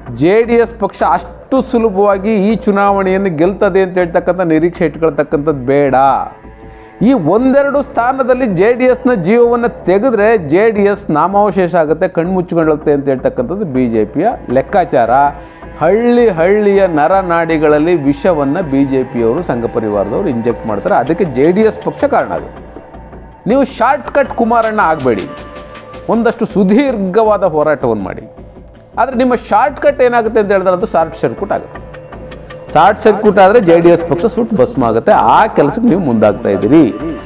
JDS ಪಕ್ಷ ಅಷ್ಟು ಸುಲಭವಾಗಿ ಈ ಚುನಾವಣೆಯನ್ನು ಗೆಲ್ತದೆ ಅಂತ ಹೇಳ್ತಕ್ಕಂಥ ನಿರೀಕ್ಷೆ ಇಟ್ಕೊಳ್ತಕ್ಕಂಥದ್ದು ಬೇಡ. ಈ ಒಂದೆರಡು ಸ್ಥಾನದಲ್ಲಿ JDSನ ಜೀವವನ್ನು ತೆಗೆದ್ರೆ JDS ನಾಮಾವಶೇಷ ಆಗುತ್ತೆ, ಕಣ್ಮುಚ್ಚಿಕೊಳ್ಳುತ್ತೆ ಅಂತ ಹೇಳ್ತಕ್ಕಂಥದ್ದು BJPಯ ಲೆಕ್ಕಾಚಾರ. ಹಳ್ಳಿಯ ನರನಾಡಿಗಳಲ್ಲಿ ವಿಷವನ್ನು BJPಯವರು ಸಂಘ ಪರಿವಾರದವರು ಇಂಜೆಕ್ಟ್ ಮಾಡ್ತಾರೆ. ಅದಕ್ಕೆ JDS ಪಕ್ಷ ಕಾರಣ ಆಗುತ್ತೆ. ನೀವು ಶಾರ್ಟ್ಕಟ್ ಕುಮಾರಣ್ಣ ಆಗಬೇಡಿ, ಒಂದಷ್ಟು ಸುದೀರ್ಘವಾದ ಹೋರಾಟವನ್ನು ಮಾಡಿ. ಆದರೆ ನಿಮ್ಮ ಶಾರ್ಟ್ಕಟ್ ಏನಾಗುತ್ತೆ ಅಂತ ಹೇಳಿದ್ರೆ ಅದು ಶಾರ್ಟ್ ಸರ್ಕ್ಯೂಟ್ ಆಗುತ್ತೆ. ಶಾರ್ಟ್ ಸರ್ಕ್ಯೂಟ್ ಆದರೆ JDS ಪಕ್ಷ ಸುಟ್ಟು ಭಸ್ಮ ಆಗುತ್ತೆ. ಆ ಕೆಲಸಕ್ಕೆ ನೀವು ಮುಂದಾಗ್ತಾ ಇದ್ದೀರಿ.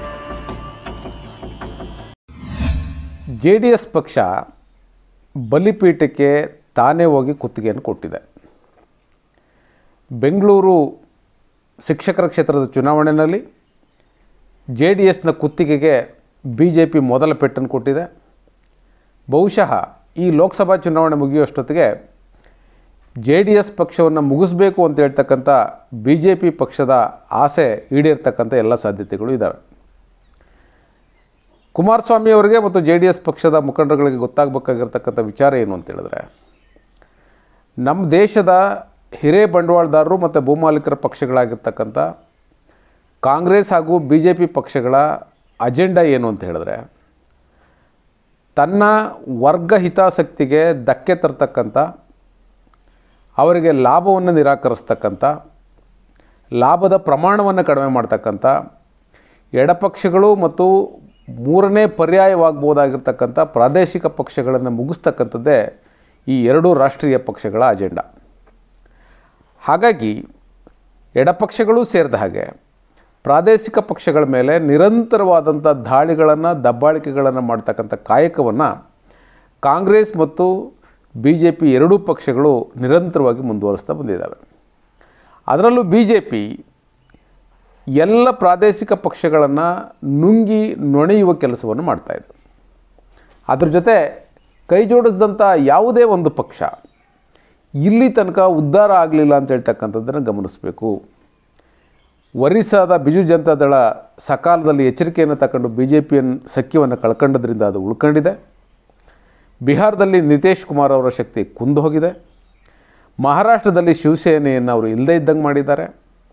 JDS ಪಕ್ಷ ಬಲಿಪೀಠಕ್ಕೆ ತಾನೇ ಹೋಗಿ ಕುತ್ತಿಗೆಯನ್ನು ಕೊಟ್ಟಿದೆ. ಬೆಂಗಳೂರು ಶಿಕ್ಷಕರ ಕ್ಷೇತ್ರದ ಚುನಾವಣೆಯಲ್ಲಿ JDSನ ಕುತ್ತಿಗೆಗೆ BJP ಮೊದಲ ಪೆಟ್ಟನ್ನು ಕೊಟ್ಟಿದೆ. ಬಹುಶಃ ಈ ಲೋಕಸಭಾ ಚುನಾವಣೆ ಮುಗಿಯುವಷ್ಟೊತ್ತಿಗೆ JDS ಪಕ್ಷವನ್ನು ಮುಗಿಸ್ಬೇಕು ಅಂತ ಹೇಳ್ತಕ್ಕಂಥ BJP ಪಕ್ಷದ ಆಸೆ ಈಡೇರ್ತಕ್ಕಂಥ ಎಲ್ಲ ಸಾಧ್ಯತೆಗಳು ಇದ್ದಾವೆ. ಕುಮಾರಸ್ವಾಮಿ ಅವರಿಗೆ ಮತ್ತು JDS ಪಕ್ಷದ ಮುಖಂಡರುಗಳಿಗೆ ಗೊತ್ತಾಗಬೇಕಾಗಿರ್ತಕ್ಕಂಥ ವಿಚಾರ ಏನು ಅಂತ ಹೇಳಿದ್ರೆ, ನಮ್ಮ ದೇಶದ ಹಿರೇ ಬಂಡವಾಳದಾರರು ಮತ್ತು ಭೂಮಾಲೀಕರ ಪಕ್ಷಗಳಾಗಿರ್ತಕ್ಕಂಥ ಕಾಂಗ್ರೆಸ್ ಹಾಗೂ BJP ಪಕ್ಷಗಳ ಅಜೆಂಡಾ ಏನು ಅಂತ ಹೇಳಿದ್ರೆ, ತನ್ನ ವರ್ಗ ಹಿತಾಸಕ್ತಿಗೆ ಧಕ್ಕೆ ತರ್ತಕ್ಕಂಥ, ಅವರಿಗೆ ಲಾಭವನ್ನು ನಿರಾಕರಿಸ್ತಕ್ಕಂಥ, ಲಾಭದ ಪ್ರಮಾಣವನ್ನು ಕಡಿಮೆ ಮಾಡ್ತಕ್ಕಂಥ, ಎಡಪಕ್ಷಗಳು ಮತ್ತು ಮೂರನೇ ಪರ್ಯಾಯವಾಗ್ಬೋದಾಗಿರ್ತಕ್ಕಂಥ ಪ್ರಾದೇಶಿಕ ಪಕ್ಷಗಳನ್ನು ಮುಗಿಸ್ತಕ್ಕಂಥದ್ದೇ ಈ ಎರಡೂ ರಾಷ್ಟ್ರೀಯ ಪಕ್ಷಗಳ ಅಜೆಂಡಾ. ಹಾಗಾಗಿ ಎಡಪಕ್ಷಗಳು ಸೇರಿದ ಹಾಗೆ ಪ್ರಾದೇಶಿಕ ಪಕ್ಷಗಳ ಮೇಲೆ ನಿರಂತರವಾದಂಥ ದಾಳಿಗಳನ್ನು, ದಬ್ಬಾಳಿಕೆಗಳನ್ನು ಮಾಡ್ತಕ್ಕಂಥ ಕಾಯಕವನ್ನು ಕಾಂಗ್ರೆಸ್ ಮತ್ತು BJP ಎರಡೂ ಪಕ್ಷಗಳು ನಿರಂತರವಾಗಿ ಮುಂದುವರಿಸ್ತಾ ಬಂದಿದ್ದಾವೆ. ಅದರಲ್ಲೂ BJP ಎಲ್ಲ ಪ್ರಾದೇಶಿಕ ಪಕ್ಷಗಳನ್ನು ನುಂಗಿ ನೊಣೆಯುವ ಕೆಲಸವನ್ನು ಮಾಡ್ತಾಯಿದೆ. ಅದ್ರ ಜೊತೆ ಕೈ ಜೋಡಿಸಿದಂಥ ಯಾವುದೇ ಒಂದು ಪಕ್ಷ ಇಲ್ಲಿ ತನಕ ಉದ್ಧಾರ ಆಗಲಿಲ್ಲ ಅಂತ ಹೇಳ್ತಕ್ಕಂಥದ್ದನ್ನು ಗಮನಿಸಬೇಕು. ಒರಿಸ್ಸಾದ ಬಿಜು ಜನತಾದಳ ಸಕಾಲದಲ್ಲಿ ಎಚ್ಚರಿಕೆಯನ್ನು ತಗೊಂಡು BJPಯನ್ನು ಸಖ್ಯವನ್ನು ಕಳ್ಕೊಂಡದ್ರಿಂದ ಅದು ಉಳ್ಕೊಂಡಿದೆ. ಬಿಹಾರದಲ್ಲಿ ನಿತೀಶ್ ಕುಮಾರ್ ಅವರ ಶಕ್ತಿ ಕುಂದು ಹೋಗಿದೆ. ಮಹಾರಾಷ್ಟ್ರದಲ್ಲಿ ಶಿವಸೇನೆಯನ್ನು ಅವರು ಇಲ್ಲದೇ ಇದ್ದಂಗೆ ಮಾಡಿದ್ದಾರೆ.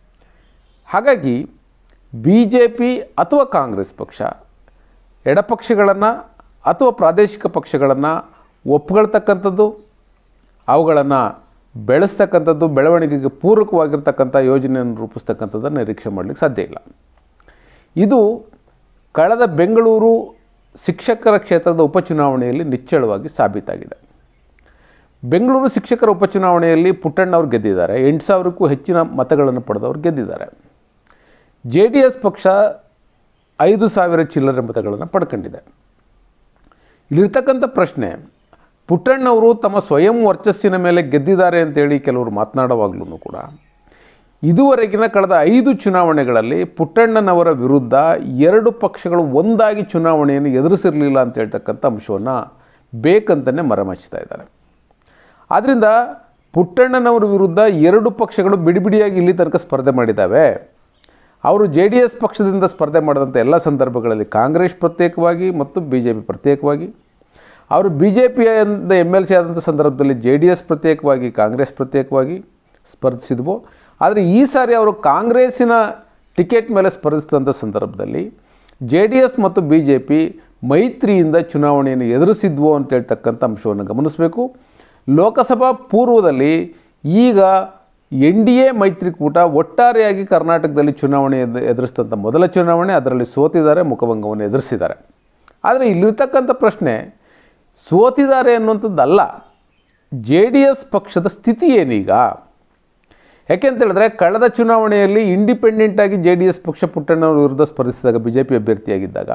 ಹಾಗಾಗಿ BJP ಅಥವಾ ಕಾಂಗ್ರೆಸ್ ಪಕ್ಷ ಎಡಪಕ್ಷಗಳನ್ನು ಅಥವಾ ಪ್ರಾದೇಶಿಕ ಪಕ್ಷಗಳನ್ನು ಒಪ್ಕೊಳ್ತಕ್ಕಂಥದ್ದು, ಅವುಗಳನ್ನು ಬೆಳೆಸ್ತಕ್ಕಂಥದ್ದು, ಬೆಳವಣಿಗೆಗೆ ಪೂರಕವಾಗಿರ್ತಕ್ಕಂಥ ಯೋಜನೆಯನ್ನು ರೂಪಿಸ್ತಕ್ಕಂಥದ್ದನ್ನು ನಿರೀಕ್ಷೆ ಮಾಡಲಿಕ್ಕೆ ಸಾಧ್ಯ ಇಲ್ಲ. ಇದು ಕಳೆದ ಬೆಂಗಳೂರು ಶಿಕ್ಷಕರ ಕ್ಷೇತ್ರದ ಉಪಚುನಾವಣೆಯಲ್ಲಿ ನಿಚ್ಚಳವಾಗಿ ಸಾಬೀತಾಗಿದೆ. ಬೆಂಗಳೂರು ಶಿಕ್ಷಕರ ಉಪಚುನಾವಣೆಯಲ್ಲಿ ಪುಟ್ಟಣ್ಣವ್ರು ಗೆದ್ದಿದ್ದಾರೆ. 8,000ಕ್ಕೂ ಹೆಚ್ಚಿನ ಮತಗಳನ್ನು ಪಡೆದವರು ಗೆದ್ದಿದ್ದಾರೆ. JDS ಪಕ್ಷ 5,000 ಚಿಲ್ಲರೆ ಮತಗಳನ್ನು ಪಡ್ಕೊಂಡಿದೆ. ಇಲ್ಲಿರ್ತಕ್ಕಂಥ ಪ್ರಶ್ನೆ, ಪುಟ್ಟಣ್ಣವರು ತಮ್ಮ ಸ್ವಯಂ ವರ್ಚಸ್ಸಿನ ಮೇಲೆ ಗೆದ್ದಿದ್ದಾರೆ ಅಂತೇಳಿ ಕೆಲವರು ಮಾತನಾಡುವಾಗಲೂ ಕೂಡ ಇದುವರೆಗಿನ ಕಳೆದ 5 ಚುನಾವಣೆಗಳಲ್ಲಿ ಪುಟ್ಟಣ್ಣನವರ ವಿರುದ್ಧ ಎರಡು ಪಕ್ಷಗಳು ಒಂದಾಗಿ ಚುನಾವಣೆಯನ್ನು ಎದುರಿಸಿರಲಿಲ್ಲ ಅಂತ ಹೇಳ್ತಕ್ಕಂಥ ಅಂಶವನ್ನು ಬೇಕಂತಲೇ ಮರೆಮಾಚ್ತಾ ಇದ್ದಾರೆ. ಆದ್ದರಿಂದ ಪುಟ್ಟಣ್ಣನವರ ವಿರುದ್ಧ ಎರಡು ಪಕ್ಷಗಳು ಬಿಡಿಬಿಡಿಯಾಗಿ ಇಲ್ಲಿ ತನಕ ಸ್ಪರ್ಧೆ ಮಾಡಿದ್ದಾವೆ. ಅವರು JDS ಪಕ್ಷದಿಂದ ಸ್ಪರ್ಧೆ ಮಾಡಿದಂಥ ಎಲ್ಲ ಸಂದರ್ಭಗಳಲ್ಲಿ ಕಾಂಗ್ರೆಸ್ ಪ್ರತ್ಯೇಕವಾಗಿ ಮತ್ತು BJP ಪ್ರತ್ಯೇಕವಾಗಿ, ಅವರು BJPಯಿಂದ MLC ಆದಂಥ ಸಂದರ್ಭದಲ್ಲಿ JDS ಪ್ರತ್ಯೇಕವಾಗಿ, ಕಾಂಗ್ರೆಸ್ ಪ್ರತ್ಯೇಕವಾಗಿ ಸ್ಪರ್ಧಿಸಿದ್ವು. ಆದರೆ ಈ ಸಾರಿ ಅವರು ಕಾಂಗ್ರೆಸ್ಸಿನ ಟಿಕೆಟ್ ಮೇಲೆ ಸ್ಪರ್ಧಿಸಿದಂಥ ಸಂದರ್ಭದಲ್ಲಿ JDS ಮತ್ತು BJP ಮೈತ್ರಿಯಿಂದ ಚುನಾವಣೆಯನ್ನು ಎದುರಿಸಿದ್ವು ಅಂತ ಹೇಳ್ತಕ್ಕಂಥ ಅಂಶವನ್ನು ಗಮನಿಸಬೇಕು. ಲೋಕಸಭಾ ಪೂರ್ವದಲ್ಲಿ ಈಗ NDA ಮೈತ್ರಿಕೂಟ ಒಟ್ಟಾರೆಯಾಗಿ ಕರ್ನಾಟಕದಲ್ಲಿ ಚುನಾವಣೆ ಎದುರಿಸಿದಂಥ ಮೊದಲ ಚುನಾವಣೆ, ಅದರಲ್ಲಿ ಸೋತಿದ್ದಾರೆ, ಮುಖಭಂಗವನ್ನು ಎದುರಿಸಿದ್ದಾರೆ. ಆದರೆ ಇಲ್ಲಿರ್ತಕ್ಕಂಥ ಪ್ರಶ್ನೆ ಸೋತಿದ್ದಾರೆ ಅನ್ನುವಂಥದ್ದಲ್ಲ, JDS ಪಕ್ಷದ ಸ್ಥಿತಿ ಏನೀಗ? ಯಾಕೆಂತೇಳಿದ್ರೆ ಕಳೆದ ಚುನಾವಣೆಯಲ್ಲಿ ಇಂಡಿಪೆಂಡೆಂಟಾಗಿ JDS ಪಕ್ಷ ಪುಟ್ಟಣ್ಣವರ ವಿರುದ್ಧ ಸ್ಪರ್ಧಿಸಿದಾಗ BJP ಅಭ್ಯರ್ಥಿಯಾಗಿದ್ದಾಗ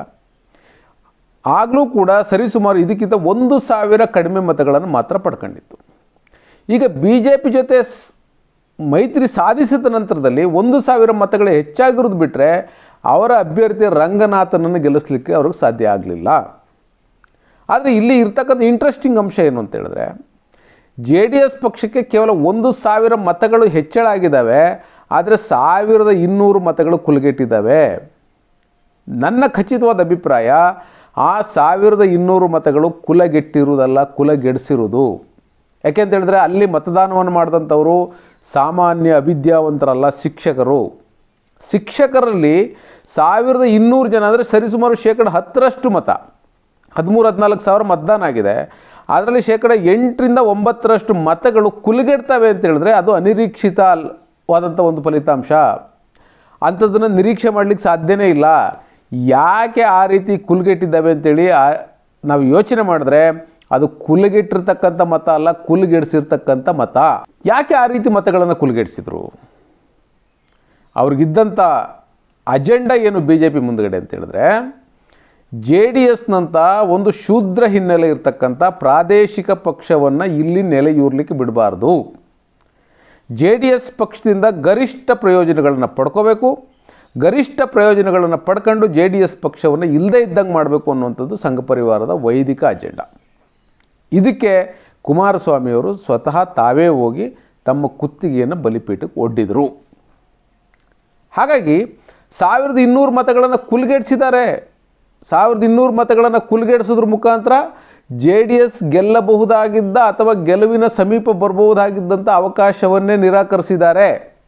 ಆಗಲೂ ಕೂಡ ಸರಿಸುಮಾರು ಇದಕ್ಕಿಂತ 1,000 ಕಡಿಮೆ ಮತಗಳನ್ನು ಮಾತ್ರ ಪಡ್ಕೊಂಡಿತ್ತು. ಈಗ BJP ಜೊತೆ ಮೈತ್ರಿ ಸಾಧಿಸಿದ ನಂತರದಲ್ಲಿ 1,000 ಮತಗಳು ಹೆಚ್ಚಾಗಿರೋದು ಬಿಟ್ಟರೆ ಅವರ ಅಭ್ಯರ್ಥಿ ರಂಗನಾಥನನ್ನು ಗೆಲ್ಲಿಸಲಿಕ್ಕೆ ಅವ್ರಿಗೆ ಸಾಧ್ಯ ಆಗಲಿಲ್ಲ. ಆದರೆ ಇಲ್ಲಿ ಇರ್ತಕ್ಕಂಥ ಇಂಟ್ರೆಸ್ಟಿಂಗ್ ಅಂಶ ಏನು ಅಂತ ಹೇಳಿದ್ರೆ, JDS ಪಕ್ಷಕ್ಕೆ ಕೇವಲ 1,000 ಮತಗಳು ಹೆಚ್ಚಳ ಆಗಿದ್ದಾವೆ, ಆದರೆ 1,200 ಮತಗಳು ಕುಲಗೆಟ್ಟಿದ್ದಾವೆ. ನನ್ನ ಖಚಿತವಾದ ಅಭಿಪ್ರಾಯ, ಆ 1,200 ಮತಗಳು ಕುಲಗೆಟ್ಟಿರುವುದಲ್ಲ, ಕುಲಗೆಡಿಸಿರುವುದು. ಯಾಕೆಂತ ಹೇಳಿದ್ರೆ ಅಲ್ಲಿ ಮತದಾನವನ್ನು ಮಾಡಿದಂಥವರು ಸಾಮಾನ್ಯ ಅವಿದ್ಯಾವಂತರಲ್ಲ, ಶಿಕ್ಷಕರಲ್ಲಿ 1200 ಜನ ಅಂದರೆ ಸರಿಸುಮಾರು 10% ಮತ, 13-14 ಸಾವಿರ ಮತದಾನ ಆಗಿದೆ. ಅದರಲ್ಲಿ 8ರಿಂದ 9% ಮತಗಳು ಕುಲುಗೆಡ್ತವೆ ಅಂತ ಹೇಳಿದ್ರೆ ಅದು ಅನಿರೀಕ್ಷಿತವಾದಂಥ ಒಂದು ಫಲಿತಾಂಶ. ಅಂಥದ್ದನ್ನು ನಿರೀಕ್ಷೆ ಮಾಡಲಿಕ್ಕೆ ಸಾಧ್ಯನೇ ಇಲ್ಲ. ಯಾಕೆ ಆ ರೀತಿ ಕುಲುಗೆಟ್ಟಿದ್ದಾವೆ ಅಂತೇಳಿ ನಾವು ಯೋಚನೆ ಮಾಡಿದ್ರೆ ಅದು ಕುಲುಗೆಟ್ಟಿರ್ತಕ್ಕಂಥ ಮತ ಅಲ್ಲ, ಕುಲುಗೆಡಿಸಿರ್ತಕ್ಕಂಥ ಮತ. ಯಾಕೆ ಆ ರೀತಿ ಮತಗಳನ್ನು ಕುಲುಗೆಡಿಸಿದ್ರು? ಅವ್ರಿಗಿದ್ದಂಥ ಅಜೆಂಡಾ ಏನು ಬಿ ಜೆ ಪಿ ಮುಂದುಗಡೆ ಅಂತ ಹೇಳಿದ್ರೆ, JDSನಂಥ ಒಂದು ಶೂದ್ರ ಹಿನ್ನೆಲೆ ಇರತಕ್ಕಂಥ ಪ್ರಾದೇಶಿಕ ಪಕ್ಷವನ್ನು ಇಲ್ಲಿ ನೆಲೆಯೂರಲಿಕ್ಕೆ ಬಿಡಬಾರ್ದು. JDS ಪಕ್ಷದಿಂದ ಗರಿಷ್ಠ ಪ್ರಯೋಜನಗಳನ್ನು ಪಡ್ಕೋಬೇಕು, ಗರಿಷ್ಠ ಪ್ರಯೋಜನಗಳನ್ನು ಪಡ್ಕೊಂಡು JDS ಪಕ್ಷವನ್ನು ಇಲ್ಲದೇ ಇದ್ದಂಗೆ ಮಾಡಬೇಕು ಅನ್ನುವಂಥದ್ದು ಸಂಘ ಪರಿವಾರದ ವೈದಿಕ ಅಜೆಂಡಾ. ಇದಕ್ಕೆ ಕುಮಾರಸ್ವಾಮಿಯವರು ಸ್ವತಃ ತಾವೇ ಹೋಗಿ ತಮ್ಮ ಕುತ್ತಿಗೆಯನ್ನು ಬಲಿಪೀಠಕ್ಕೆ ಒಡ್ಡಿದರು. ಹಾಗಾಗಿ 1200 ಮತಗಳನ್ನು ಕುಲುಗೆಡಿಸಿದ್ದಾರೆ. 1200 ಮತಗಳನ್ನು ಕುಲುಗೆಡಿಸೋದ್ರ ಮುಖಾಂತರ JDS ಗೆಲ್ಲಬಹುದಾಗಿದ್ದ ಅಥವಾ ಗೆಲುವಿನ ಸಮೀಪ ಬರಬಹುದಾಗಿದ್ದಂಥ ಅವಕಾಶವನ್ನೇ ನಿರಾಕರಿಸಿದ್ದಾರೆ.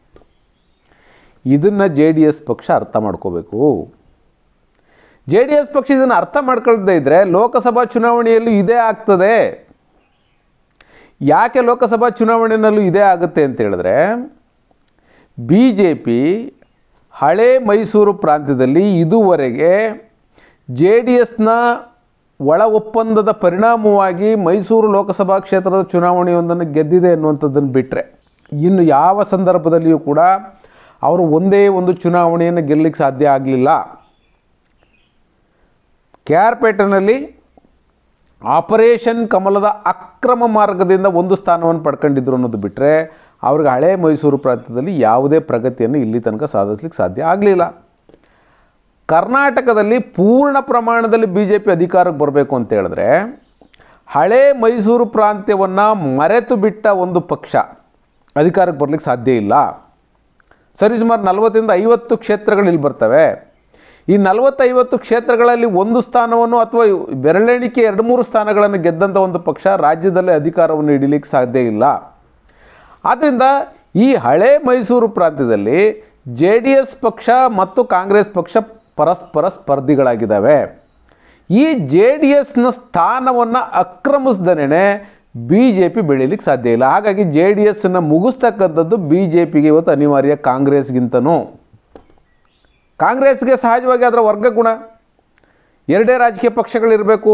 ಇದನ್ನು JDS ಪಕ್ಷ ಅರ್ಥ ಮಾಡ್ಕೋಬೇಕು. JDS ಪಕ್ಷ ಇದನ್ನು ಅರ್ಥ ಮಾಡ್ಕೊಳ್ದೇ ಇದ್ದರೆ ಲೋಕಸಭಾ ಚುನಾವಣೆಯಲ್ಲೂ ಇದೇ ಆಗ್ತದೆ. ಯಾಕೆ ಲೋಕಸಭಾ ಚುನಾವಣೆಯಲ್ಲೂ ಇದೇ ಆಗುತ್ತೆ ಅಂತ ಹೇಳಿದ್ರೆ, BJP ಹಳೆ ಮೈಸೂರು ಪ್ರಾಂತ್ಯದಲ್ಲಿ ಇದುವರೆಗೆ JDSನ ಒಳ ಒಪ್ಪಂದದ ಪರಿಣಾಮವಾಗಿ ಮೈಸೂರು ಲೋಕಸಭಾ ಕ್ಷೇತ್ರದ ಚುನಾವಣೆಯೊಂದನ್ನು ಗೆದ್ದಿದೆ ಅನ್ನುವಂಥದ್ದನ್ನು ಬಿಟ್ಟರೆ ಇನ್ನು ಯಾವ ಸಂದರ್ಭದಲ್ಲಿಯೂ ಕೂಡ ಅವರು ಒಂದೇ ಒಂದು ಚುನಾವಣೆಯನ್ನು ಗೆಲ್ಲಲಿಕ್ಕೆ ಸಾಧ್ಯ ಆಗಲಿಲ್ಲ. KR ಪೇಟೆನಲ್ಲಿ ಆಪರೇಷನ್ ಕಮಲದ ಅಕ್ರಮ ಮಾರ್ಗದಿಂದ ಒಂದು ಸ್ಥಾನವನ್ನು ಪಡ್ಕೊಂಡಿದ್ರು ಅನ್ನೋದು ಬಿಟ್ಟರೆ ಅವ್ರಿಗೆ ಹಳೆ ಮೈಸೂರು ಪ್ರಾಂತ್ಯದಲ್ಲಿ ಯಾವುದೇ ಪ್ರಗತಿಯನ್ನು ಇಲ್ಲಿ ತನಕ ಸಾಧಿಸಲಿಕ್ಕೆ ಸಾಧ್ಯ ಆಗಲಿಲ್ಲ. ಕರ್ನಾಟಕದಲ್ಲಿ ಪೂರ್ಣ ಪ್ರಮಾಣದಲ್ಲಿ BJP ಅಧಿಕಾರಕ್ಕೆ ಬರಬೇಕು ಅಂತ ಹೇಳಿದ್ರೆ ಹಳೆ ಮೈಸೂರು ಪ್ರಾಂತ್ಯವನ್ನು ಮರೆತು ಬಿಟ್ಟ ಒಂದು ಪಕ್ಷ ಅಧಿಕಾರಕ್ಕೆ ಬರಲಿಕ್ಕೆ ಸಾಧ್ಯ ಇಲ್ಲ. ಸರಿಸುಮಾರು 40ರಿಂದ 50 ಕ್ಷೇತ್ರಗಳು ಇಲ್ಲಿ ಬರ್ತವೆ. ಈ 40-50 ಕ್ಷೇತ್ರಗಳಲ್ಲಿ ಒಂದು ಸ್ಥಾನವನ್ನು ಅಥವಾ ಬೆರಳೆಣಿಕೆ 2-3 ಸ್ಥಾನಗಳನ್ನು ಗೆದ್ದಂಥ ಒಂದು ಪಕ್ಷ ರಾಜ್ಯದಲ್ಲಿ ಅಧಿಕಾರವನ್ನು ಹಿಡಿಲಿಕ್ಕೆ ಸಾಧ್ಯ ಇಲ್ಲ. ಆದ್ದರಿಂದ ಈ ಹಳೆ ಮೈಸೂರು ಪ್ರಾಂತ್ಯದಲ್ಲಿ JDS ಪಕ್ಷ ಮತ್ತು ಕಾಂಗ್ರೆಸ್ ಪಕ್ಷ ಪರಸ್ಪರ ಸ್ಪರ್ಧಿಗಳಾಗಿದ್ದಾವೆ. ಈ JDSನ ಸ್ಥಾನವನ್ನು ಆಕ್ರಮಿಸ್ದನೇ BJP ಬೆಳೀಲಿಕ್ಕೆ ಸಾಧ್ಯ ಇಲ್ಲ. ಹಾಗಾಗಿ JDSನ ಮುಗಿಸ್ತಕ್ಕಂಥದ್ದು BJPಗೆ ಇವತ್ತು ಅನಿವಾರ್ಯ, ಕಾಂಗ್ರೆಸ್ಗಿಂತನೂ. ಕಾಂಗ್ರೆಸ್ಗೆ ಸಹಜವಾಗಿ ಅದರ ವರ್ಗಗುಣ, ಎರಡೇ ರಾಜಕೀಯ ಪಕ್ಷಗಳಿರಬೇಕು.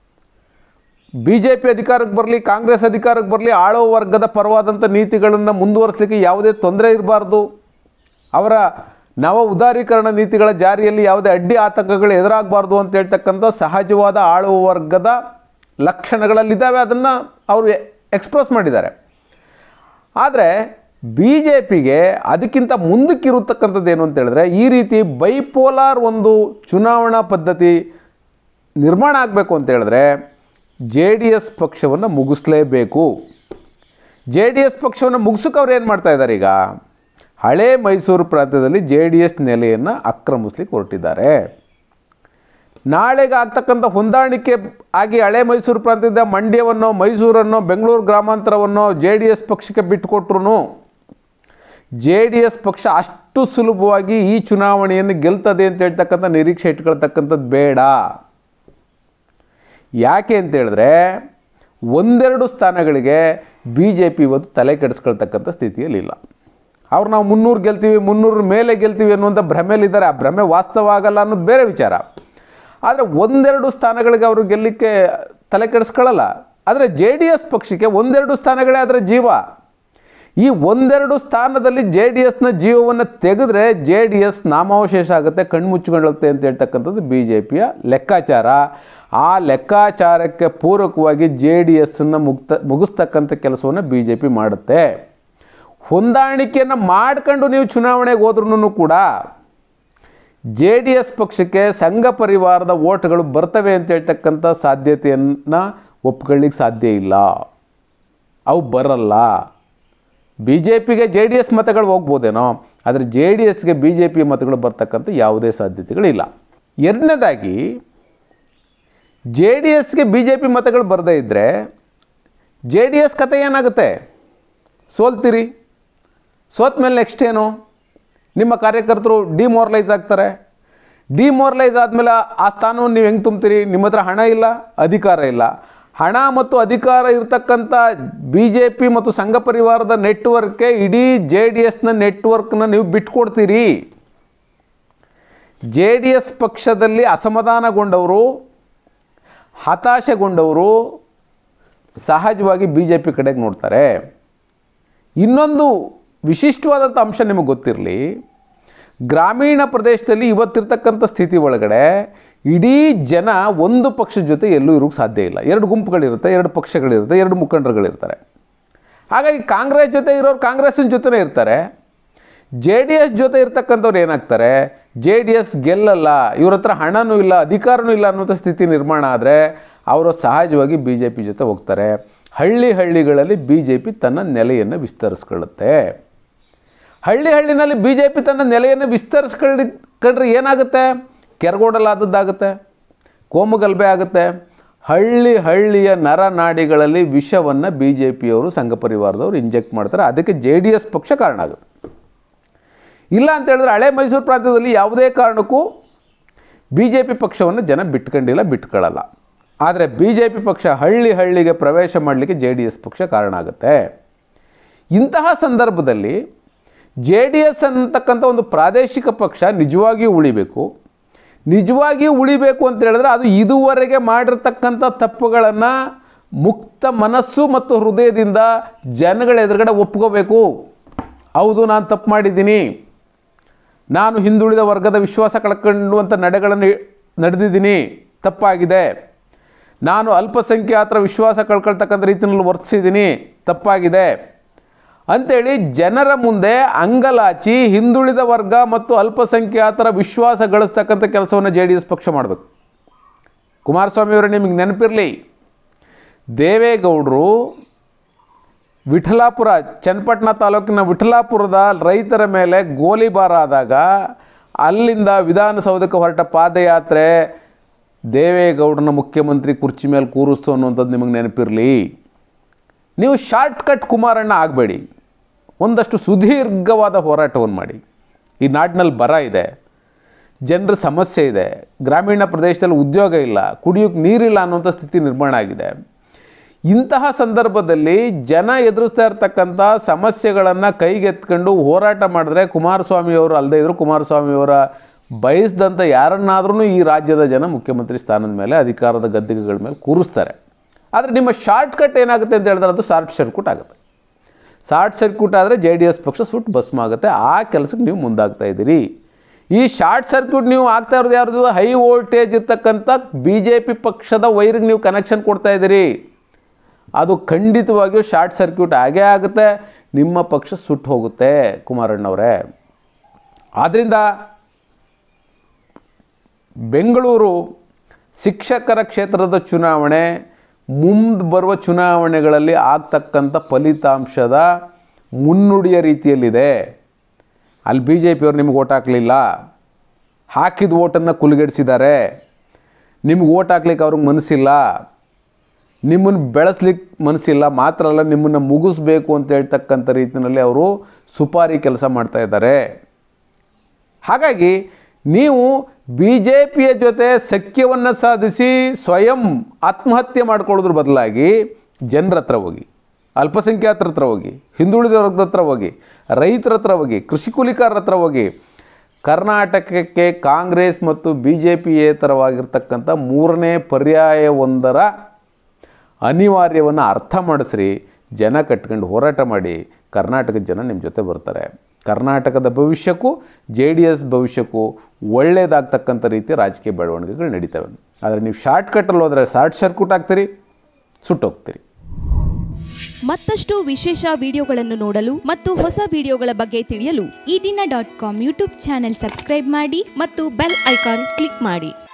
BJP ಅಧಿಕಾರಕ್ಕೆ ಬರಲಿ, ಕಾಂಗ್ರೆಸ್ ಅಧಿಕಾರಕ್ಕೆ ಬರಲಿ, ಆಳುವ ವರ್ಗದ ಪರವಾದಂಥ ನೀತಿಗಳನ್ನು ಮುಂದುವರಿಸಲಿಕ್ಕೆ ಯಾವುದೇ ತೊಂದರೆ ಇರಬಾರ್ದು. ಅವರ ನವ ಉದಾರೀಕರಣ ನೀತಿಗಳ ಜಾರಿಯಲ್ಲಿ ಯಾವುದೇ ಅಡ್ಡಿ ಆತಂಕಗಳು ಎದುರಾಗಬಾರ್ದು ಅಂತ ಹೇಳ್ತಕ್ಕಂಥ ಸಹಜವಾದ ಆಳುವ ವರ್ಗದ ಲಕ್ಷಣಗಳಲ್ಲಿದ್ದಾವೆ. ಅದನ್ನು ಅವರು ಎಕ್ಸ್ಪ್ರೆಸ್ ಮಾಡಿದ್ದಾರೆ. ಆದರೆ BJPಗೆ ಅದಕ್ಕಿಂತ ಮುಂದಕ್ಕಿರತಕ್ಕಂಥದ್ದು ಏನು ಅಂತ ಹೇಳಿದ್ರೆ, ಈ ರೀತಿ ಬೈಪೋಲಾರ್ ಒಂದು ಚುನಾವಣಾ ಪದ್ಧತಿ ನಿರ್ಮಾಣ ಆಗಬೇಕು ಅಂತ ಹೇಳಿದ್ರೆ JDS ಪಕ್ಷವನ್ನು ಮುಗಿಸ್ಲೇಬೇಕು. JDS ಪಕ್ಷವನ್ನು ಮುಗಿಸೋಕೆ ಅವ್ರು ಏನು ಮಾಡ್ತಾ ಇದ್ದಾರೆ? ಈಗ ಹಳೆ ಮೈಸೂರು ಪ್ರಾಂತ್ಯದಲ್ಲಿ JDS ನೆಲೆಯನ್ನು ಆಕ್ರಮಿಸ್ಲಿಕ್ಕೆ ಹೊರಟಿದ್ದಾರೆ. ನಾಳೆಗೆ ಆಗ್ತಕ್ಕಂಥ ಹೊಂದಾಣಿಕೆ ಆಗಿ ಹಳೆ ಮೈಸೂರು ಪ್ರಾಂತ್ಯದ ಮಂಡ್ಯವನ್ನೋ ಮೈಸೂರನ್ನೋ ಬೆಂಗಳೂರು ಗ್ರಾಮಾಂತರವನ್ನೋ JDS ಪಕ್ಷಕ್ಕೆ ಬಿಟ್ಟುಕೊಟ್ರು JDS ಪಕ್ಷ ಅಷ್ಟು ಸುಲಭವಾಗಿ ಈ ಚುನಾವಣೆಯನ್ನು ಗೆಲ್ತದೆ ಅಂತ ಹೇಳ್ತಕ್ಕಂಥ ನಿರೀಕ್ಷೆ ಇಟ್ಕೊಳ್ತಕ್ಕಂಥದ್ದು ಬೇಡ. ಯಾಕೆ ಅಂತ ಹೇಳಿದ್ರೆ ಒಂದೆರಡು ಸ್ಥಾನಗಳಿಗೆ BJP ಇವತ್ತು ತಲೆ ಕೆಡಿಸ್ಕೊಳ್ತಕ್ಕಂಥ ಸ್ಥಿತಿಯಲ್ಲಿಲ್ಲ. ಅವ್ರು ನಾವು 300 ಗೆಲ್ತೀವಿ, 300 ಮೇಲೆ ಗೆಲ್ತೀವಿ ಅನ್ನುವಂಥ ಭ್ರಮೆಯಲ್ಲಿದ್ದಾರೆ. ಆ ಭ್ರಮೆ ವಾಸ್ತವ ಆಗಲ್ಲ ಅನ್ನೋದು ಬೇರೆ ವಿಚಾರ. ಆದರೆ ಒಂದೆರಡು ಸ್ಥಾನಗಳಿಗೆ ಅವರು ಗೆಲ್ಲಲಿಕ್ಕೆ ತಲೆ ಕೆಡಿಸ್ಕೊಳ್ಳಲ್ಲ. ಆದರೆ JDS ಪಕ್ಷಕ್ಕೆ ಒಂದೆರಡು ಸ್ಥಾನಗಳೇ ಅದರ ಜೀವ. ಈ ಒಂದೆರಡು ಸ್ಥಾನದಲ್ಲಿ JDSನ ಜೀವವನ್ನು ತೆಗೆದ್ರೆ JDS ನಾಮಾವಶೇಷ ಆಗುತ್ತೆ, ಕಣ್ಮುಚ್ಚಿಕೊಳ್ಳುತ್ತೆ ಅಂತ ಹೇಳ್ತಕ್ಕಂಥದ್ದು BJPಯ ಲೆಕ್ಕಾಚಾರ. ಆ ಲೆಕ್ಕಾಚಾರಕ್ಕೆ ಪೂರಕವಾಗಿ JDSನ್ನು ಮುಗಿಸ್ತಕ್ಕಂಥ ಕೆಲಸವನ್ನು BJP ಮಾಡುತ್ತೆ. ಹೊಂದಾಣಿಕೆಯನ್ನು ಮಾಡ್ಕೊಂಡು ನೀವು ಚುನಾವಣೆಗೆ ಹೋದ್ರೂ ಕೂಡ JDS ಪಕ್ಷಕ್ಕೆ ಸಂಘ ಪರಿವಾರದ ಓಟ್ಗಳು ಬರ್ತವೆ ಅಂತ ಹೇಳ್ತಕ್ಕಂಥ ಸಾಧ್ಯತೆಯನ್ನು ಒಪ್ಕೊಳ್ಳಿಕ್ಕೆ ಸಾಧ್ಯ ಇಲ್ಲ. ಅವು ಬರಲ್ಲ. BJPಗೆ JDS ಮತಗಳು ಹೋಗ್ಬೋದೇನೋ, ಆದರೆ JDSಗೆ BJP ಮತಗಳು ಬರ್ತಕ್ಕಂಥ ಯಾವುದೇ ಸಾಧ್ಯತೆಗಳಿಲ್ಲ. ಎರಡನೇದಾಗಿ JDSಗೆ BJP ಮತಗಳು ಬರದೇ ಇದ್ದರೆ JDS ಕತೆ ಏನಾಗುತ್ತೆ? ಸೋಲ್ತೀರಿ. ಸೋತ ಮೇಲೆ ನೆಕ್ಸ್ಟ್ ಏನು? ನಿಮ್ಮ ಕಾರ್ಯಕರ್ತರು ಡಿಮೋರಲೈಸ್ ಆಗ್ತಾರೆ. ಡಿಮೋರಲೈಸ್ ಆದಮೇಲೆ ಆ ಸ್ಥಾನವನ್ನು ನೀವು ಹೆಂಗೆ ತುಂಬ್ತೀರಿ? ನಿಮ್ಮ ಹತ್ರ ಹಣ ಇಲ್ಲ, ಅಧಿಕಾರ ಇಲ್ಲ. ಹಣ ಮತ್ತು ಅಧಿಕಾರ ಇರತಕ್ಕಂಥ BJP ಮತ್ತು ಸಂಘ ಪರಿವಾರದ ನೆಟ್ವರ್ಕ್ಗೆ ಇಡೀ JDSನ ನೆಟ್ವರ್ಕ್ನ ನೀವು ಬಿಟ್ಕೊಡ್ತೀರಿ. JDS ಪಕ್ಷದಲ್ಲಿ ಅಸಮಾಧಾನಗೊಂಡವರು, ಹತಾಶೆಗೊಂಡವರು ಸಹಜವಾಗಿ BJP ಕಡೆಗೆ ನೋಡ್ತಾರೆ. ಇನ್ನೊಂದು ವಿಶಿಷ್ಟವಾದಂಥ ಅಂಶ ನಿಮಗೆ ಗೊತ್ತಿರಲಿ, ಗ್ರಾಮೀಣ ಪ್ರದೇಶದಲ್ಲಿ ಇವತ್ತಿರ್ತಕ್ಕಂಥ ಸ್ಥಿತಿ ಒಳಗಡೆ ಇಡೀ ಜನ ಒಂದು ಪಕ್ಷದ ಜೊತೆ ಎಲ್ಲೂ ಇರೋಕ್ಕೆ ಸಾಧ್ಯ ಇಲ್ಲ. 2 ಗುಂಪುಗಳಿರುತ್ತೆ, 2 ಪಕ್ಷಗಳಿರುತ್ತೆ, 2 ಮುಖಂಡರುಗಳಿರ್ತಾರೆ. ಹಾಗಾಗಿ ಕಾಂಗ್ರೆಸ್ ಜೊತೆ ಇರೋರು ಕಾಂಗ್ರೆಸ್ಸಿನ ಜೊತೆನೇ ಇರ್ತಾರೆ. JDS ಜೊತೆ ಇರ್ತಕ್ಕಂಥವ್ರು ಏನಾಗ್ತಾರೆ? JDS ಗೆಲ್ಲಲ್ಲ, ಇವ್ರ ಹತ್ರ ಹಣನೂ ಇಲ್ಲ, ಅಧಿಕಾರನೂ ಇಲ್ಲ ಅನ್ನೋಂಥ ಸ್ಥಿತಿ ನಿರ್ಮಾಣ ಆದರೆ ಅವರು ಸಹಜವಾಗಿ BJP ಜೊತೆ ಹೋಗ್ತಾರೆ. ಹಳ್ಳಿಗಳಲ್ಲಿ BJP ತನ್ನ ನೆಲೆಯನ್ನು ವಿಸ್ತರಿಸ್ಕೊಳ್ಳುತ್ತೆ. ಹಳ್ಳಿನಲ್ಲಿ BJP ತನ್ನ ನೆಲೆಯನ್ನು ವಿಸ್ತರಿಸ್ಕೊಂಡ್ರೆ ಏನಾಗುತ್ತೆ? ಕೆರಗೋಡಲಾದದ್ದಾಗುತ್ತೆ, ಕೋಮುಗಲಭೆ ಆಗುತ್ತೆ. ಹಳ್ಳಿಯ ನರನಾಡಿಗಳಲ್ಲಿ ವಿಷವನ್ನು BJPಯವರು ಸಂಘ ಪರಿವಾರದವರು ಇಂಜೆಕ್ಟ್ ಮಾಡ್ತಾರೆ. ಅದಕ್ಕೆ JDS ಪಕ್ಷ ಕಾರಣ ಆಗುತ್ತೆ. ಇಲ್ಲ ಅಂತ ಹೇಳಿದ್ರೆ ಹಳೆ ಮೈಸೂರು ಪ್ರಾಂತ್ಯದಲ್ಲಿ ಯಾವುದೇ ಕಾರಣಕ್ಕೂ BJP ಪಕ್ಷವನ್ನು ಜನ ಬಿಟ್ಕೊಳ್ಳಲ್ಲ. ಆದರೆ BJP ಪಕ್ಷ ಹಳ್ಳಿಗೆ ಪ್ರವೇಶ ಮಾಡಲಿಕ್ಕೆ JDS ಪಕ್ಷ ಕಾರಣ ಆಗುತ್ತೆ. ಇಂತಹ ಸಂದರ್ಭದಲ್ಲಿ JDS ಅಂತಕ್ಕಂಥ ಒಂದು ಪ್ರಾದೇಶಿಕ ಪಕ್ಷ ನಿಜವಾಗಿಯೂ ಉಳಿಬೇಕು ಅಂತ ಹೇಳಿದ್ರೆ ಅದು ಇದುವರೆಗೆ ಮಾಡಿರ್ತಕ್ಕಂಥ ತಪ್ಪುಗಳನ್ನು ಮುಕ್ತ ಮನಸ್ಸು ಮತ್ತು ಹೃದಯದಿಂದ ಜನಗಳ ಎದುರುಗಡೆ ಒಪ್ಕೋಬೇಕು. ಹೌದು, ನಾನು ತಪ್ಪು ಮಾಡಿದ್ದೀನಿ, ನಾನು ಹಿಂದುಳಿದ ವರ್ಗದ ವಿಶ್ವಾಸ ಕಳ್ಕೊಳ್ಳುವಂಥ ನಡೆದಿದ್ದೀನಿ, ತಪ್ಪಾಗಿದೆ. ನಾನು ಅಲ್ಪಸಂಖ್ಯಾತರ ವಿಶ್ವಾಸ ಕಳ್ಕೊಳ್ತಕ್ಕಂಥ ರೀತಿಯಲ್ಲಿ ವರ್ತಿಸಿದ್ದೀನಿ, ತಪ್ಪಾಗಿದೆ ಅಂಥೇಳಿ ಜನರ ಮುಂದೆ ಅಂಗಲಾಚಿ ಹಿಂದುಳಿದ ವರ್ಗ ಮತ್ತು ಅಲ್ಪಸಂಖ್ಯಾತರ ವಿಶ್ವಾಸ ಗಳಿಸ್ತಕ್ಕಂಥ ಕೆಲಸವನ್ನು JDS ಪಕ್ಷ ಮಾಡಬೇಕು. ಕುಮಾರಸ್ವಾಮಿಯವರು ನಿಮಗೆ ನೆನಪಿರಲಿ, ದೇವೇಗೌಡರು ವಿಠಲಾಪುರ, ಚನ್ನಪಟ್ಟಣ ತಾಲೂಕಿನ ವಿಠಲಾಪುರದ ರೈತರ ಮೇಲೆ ಗೋಲಿಬಾರ್ ಆದಾಗ ಅಲ್ಲಿಂದ ವಿಧಾನಸೌಧಕ್ಕೆ ಹೊರಟ ಪಾದಯಾತ್ರೆ ದೇವೇಗೌಡರನ್ನ ಮುಖ್ಯಮಂತ್ರಿ ಕುರ್ಚಿ ಮೇಲೆ ಕೂರಿಸ್ತು ಅನ್ನುವಂಥದ್ದು ನಿಮಗೆ ನೆನಪಿರಲಿ. ನೀವು ಶಾರ್ಟ್ಕಟ್ ಕುಮಾರಣ್ಣ ಆಗಬೇಡಿ, ಒಂದಷ್ಟು ಸುದೀರ್ಘವಾದ ಹೋರಾಟವನ್ನು ಮಾಡಿ. ಈ ನಾಡಿನಲ್ಲಿ ಬರ ಇದೆ, ಜನರ ಸಮಸ್ಯೆ ಇದೆ, ಗ್ರಾಮೀಣ ಪ್ರದೇಶದಲ್ಲಿ ಉದ್ಯೋಗ ಇಲ್ಲ, ಕುಡಿಯೋಕ್ಕೆ ನೀರಿಲ್ಲ ಅನ್ನುವಂಥ ಸ್ಥಿತಿ ನಿರ್ಮಾಣ ಆಗಿದೆ. ಇಂತಹ ಸಂದರ್ಭದಲ್ಲಿ ಜನ ಎದುರಿಸ್ತಾ ಇರ್ತಕ್ಕಂಥ ಸಮಸ್ಯೆಗಳನ್ನು ಕೈಗೆತ್ಕೊಂಡು ಹೋರಾಟ ಮಾಡಿದ್ರೆ ಕುಮಾರಸ್ವಾಮಿಯವರು ಅಲ್ಲದೆ ಇದ್ದರೂ ಕುಮಾರಸ್ವಾಮಿಯವರ ಬಯಸಿದಂಥ ಯಾರನ್ನಾದ್ರೂ ಈ ರಾಜ್ಯದ ಜನ ಮುಖ್ಯಮಂತ್ರಿ ಸ್ಥಾನದ ಮೇಲೆ, ಅಧಿಕಾರದ ಗದ್ದಿಗೆಗಳ ಮೇಲೆ ಕೂರಿಸ್ತಾರೆ. ಆದರೆ ನಿಮ್ಮ ಶಾರ್ಟ್ಕಟ್ ಏನಾಗುತ್ತೆ ಅಂತ ಹೇಳಿದ್ರೆ ಅದು ಶಾರ್ಟ್ ಸರ್ಕ್ಯೂಟ್ ಆಗುತ್ತೆ. ಶಾರ್ಟ್ ಸರ್ಕ್ಯೂಟ್ ಆದರೆ JDS ಪಕ್ಷ ಸುಟ್ಟು ಭಸ್ಮ ಆಗುತ್ತೆ. ಆ ಕೆಲಸಕ್ಕೆ ನೀವು ಮುಂದಾಗ್ತಾ ಇದ್ದೀರಿ. ಈ ಶಾರ್ಟ್ ಸರ್ಕ್ಯೂಟ್ ನೀವು ಆಗ್ತಾ ಇರೋದು ಯಾರ್ದು? ಹೈ ವೋಲ್ಟೇಜ್ ಇರ್ತಕ್ಕಂಥ BJP ಪಕ್ಷದ ವೈರಿಗೆ ನೀವು ಕನೆಕ್ಷನ್ ಕೊಡ್ತಾ ಇದ್ದೀರಿ. ಅದು ಖಂಡಿತವಾಗಿಯೂ ಶಾರ್ಟ್ ಸರ್ಕ್ಯೂಟ್ ಆಗೇ ಆಗುತ್ತೆ. ನಿಮ್ಮ ಪಕ್ಷ ಸುಟ್ಟು ಹೋಗುತ್ತೆ ಕುಮಾರಣ್ಣವರೇ. ಆದ್ದರಿಂದ ಬೆಂಗಳೂರು ಶಿಕ್ಷಕರ ಕ್ಷೇತ್ರದ ಚುನಾವಣೆ, ಮುಂದೆ ಬರುವ ಚುನಾವಣೆಗಳಲ್ಲಿ ಆಗ್ತಕ್ಕಂಥ ಫಲಿತಾಂಶದ ಮುನ್ನುಡಿಯ ರೀತಿಯಲ್ಲಿದೆ. ಅಲ್ಲಿ BJPಯವರು ನಿಮಗೆ ಓಟ್ ಹಾಕಲಿಲ್ಲ, ಹಾಕಿದ ಓಟನ್ನು ಕುಲುಗೆಡಿಸಿದ್ದಾರೆ. ನಿಮ್ಗೆ ಓಟ್ ಹಾಕ್ಲಿಕ್ಕೆ ಅವ್ರಿಗೆ ಮನಸ್ಸಿಲ್ಲ, ನಿಮ್ಮನ್ನು ಬೆಳೆಸ್ಲಿಕ್ಕೆ ಮನಸ್ಸಿಲ್ಲ, ಮಾತ್ರ ಅಲ್ಲ ನಿಮ್ಮನ್ನು ಮುಗಿಸ್ಬೇಕು ಅಂತ ಹೇಳ್ತಕ್ಕಂಥ ರೀತಿಯಲ್ಲಿ ಅವರು ಸುಪಾರಿ ಕೆಲಸ ಮಾಡ್ತಾ ಇದ್ದಾರೆ. ಹಾಗಾಗಿ ನೀವು BJPಯ ಜೊತೆ ಸಖ್ಯವನ್ನು ಸಾಧಿಸಿ ಸ್ವಯಂ ಆತ್ಮಹತ್ಯೆ ಮಾಡ್ಕೊಳ್ಳೋದ್ರ ಬದಲಾಗಿ ಜನರ ಹತ್ರ ಹೋಗಿ, ಅಲ್ಪಸಂಖ್ಯಾತರ ಹತ್ರ ಹೋಗಿ, ಹಿಂದುಳಿದ ವರ್ಗದ ಹತ್ರ ಹೋಗಿ, ರೈತರ ಹತ್ರ ಹೋಗಿ, ಕೃಷಿ ಕೂಲಿಕಾರರ ಹತ್ರ ಹೋಗಿ, ಕರ್ನಾಟಕಕ್ಕೆ ಕಾಂಗ್ರೆಸ್ ಮತ್ತು BJPಯೇತರವಾಗಿರ್ತಕ್ಕಂಥ ಮೂರನೇ ಪರ್ಯಾಯವೊಂದರ ಅನಿವಾರ್ಯವನ್ನು ಅರ್ಥ ಮಾಡಿಸ್ರಿ. ಜನ ಕಟ್ಕೊಂಡು ಹೋರಾಟ ಮಾಡಿ. ಕರ್ನಾಟಕದ ಜನ ನಿಮ್ಮ ಜೊತೆ ಬರ್ತಾರೆ. ಕರ್ನಾಟಕದ ಭವಿಷ್ಯಕ್ಕೂ JDS ಭವಿಷ್ಯಕ್ಕೂ ಒಳ್ಳೆಯದಾಗ್ತಕ್ಕಂಥ ರೀತಿಯ ರಾಜಕೀಯ ಬೆಳವಣಿಗೆಗಳು ನಡೀತವೆ. ಆದರೆ ನೀವು ಶಾರ್ಟ್ಕಟ್ಟಲ್ಲಿ ಹೋದರೆ ಶಾರ್ಟ್ ಸರ್ಕ್ಯೂಟ್ ಆಗ್ತೀರಿ, ಸುಟ್ಟೋಗ್ತೀರಿ. ಮತ್ತಷ್ಟು ವಿಶೇಷ ವಿಡಿಯೋಗಳನ್ನು ನೋಡಲು ಮತ್ತು ಹೊಸ ವಿಡಿಯೋಗಳ ಬಗ್ಗೆ ತಿಳಿಯಲು ಈ ದಿನ .com ಯೂಟ್ಯೂಬ್ ಚಾನೆಲ್ ಸಬ್ಸ್ಕ್ರೈಬ್ ಮಾಡಿ ಮತ್ತು ಬೆಲ್ ಐಕಾನ್ ಕ್ಲಿಕ್ ಮಾಡಿ.